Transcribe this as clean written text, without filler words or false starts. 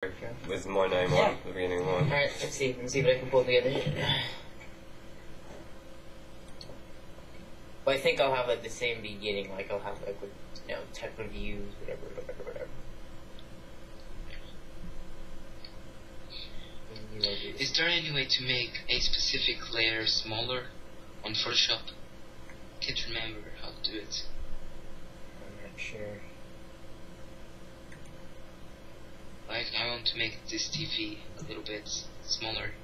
work with my name on the beginning one. Alright, let's see what I can pull together. Well, I think I'll have like the same beginning, like I'll have like with, you know, tech reviews, whatever. Is there any way to make a specific layer smaller on Photoshop? Can't remember how to do it. I'm not sure. Like, I want to make this TV a little bit smaller.